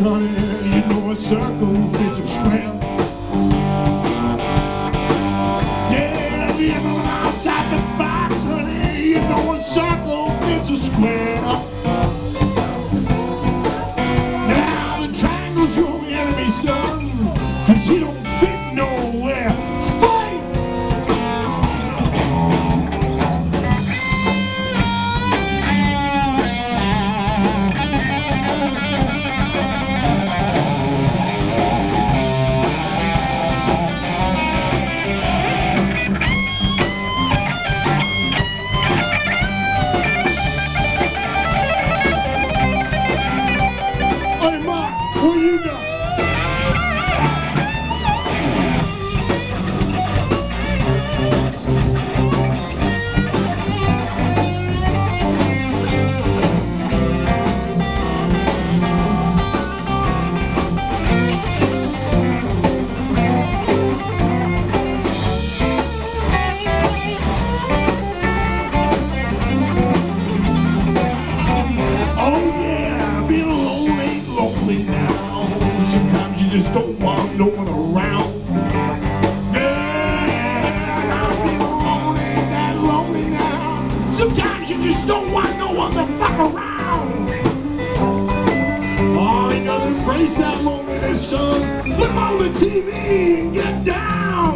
honey, you know a circle fits a square. Yeah, living outside the box, honey, you know a circle fits a square. Now the triangle's your enemy, son, 'cause he don't fit nowhere. Fight! What you got? Sometimes you just don't want no one around. Yeah, I'm feeling that lonely now. Sometimes you just don't want no one to fuck around. Oh, you gotta embrace that loneliness, son. Flip on the TV and get down.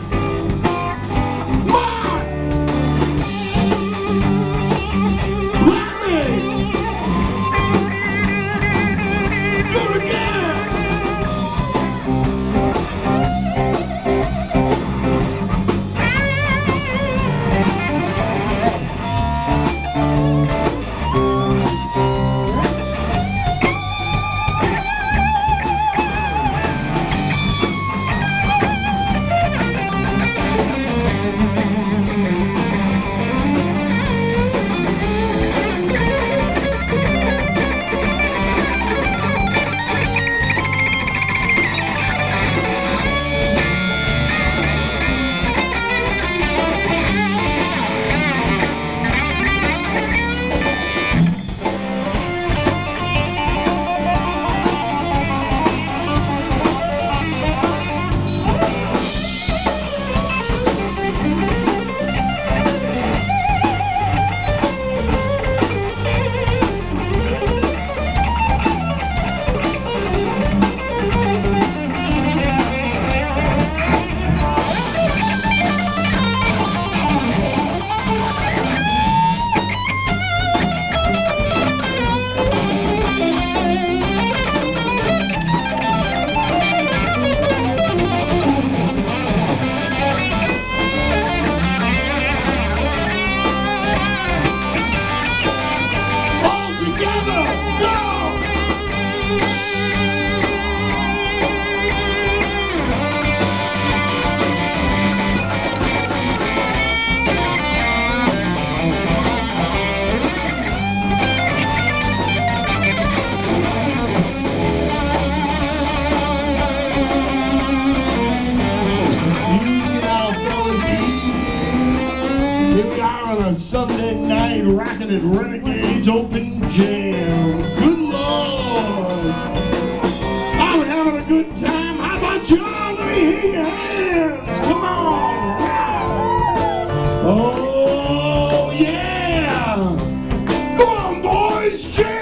Sunday night, rocking at Renegade's Open Jam. Good Lord! I'm having a good time. How about y'all? Let me hear your hands. Come on! Oh, yeah! Come on, boys, jam!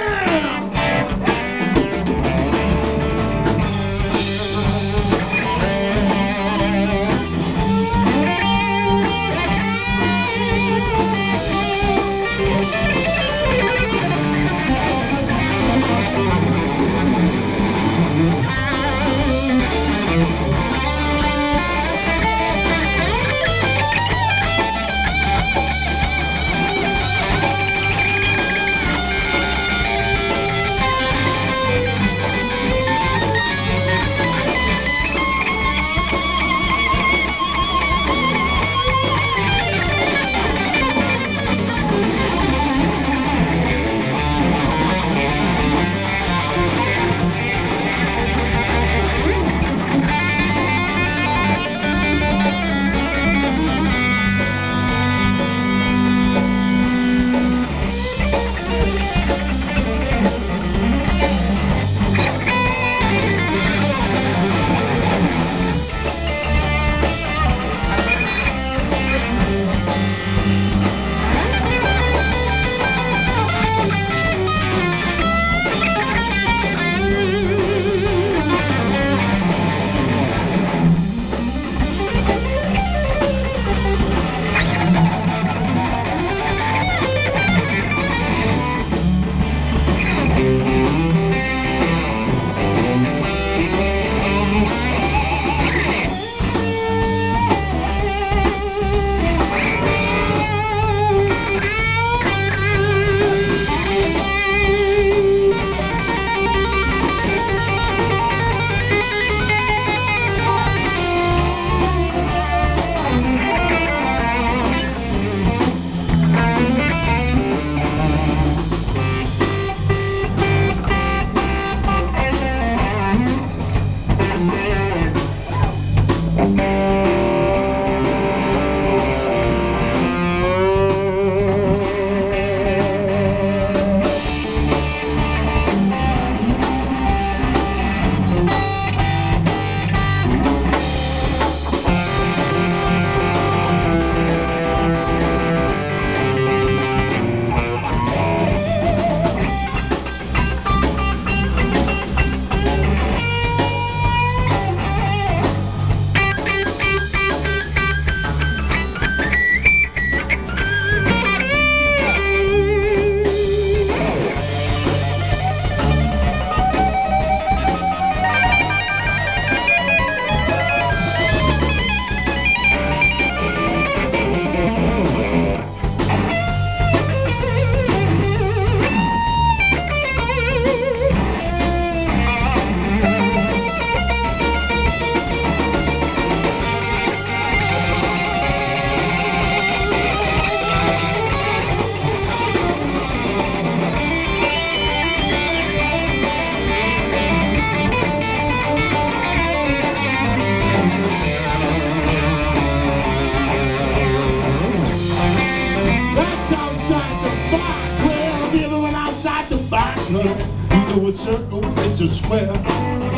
honey. You know a circle fits a square.